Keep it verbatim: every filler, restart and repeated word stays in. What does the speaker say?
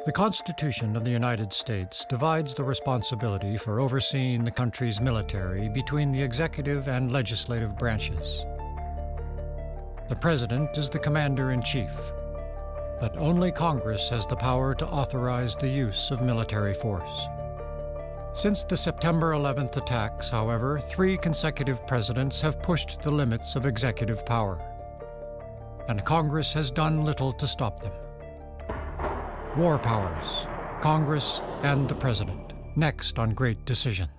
The Constitution of the United States divides the responsibility for overseeing the country's military between the executive and legislative branches. The President is the Commander-in-Chief, but only Congress has the power to authorize the use of military force. Since the September eleventh attacks, however, three consecutive presidents have pushed the limits of executive power, and Congress has done little to stop them. War powers, Congress, and the President, next on Great Decisions.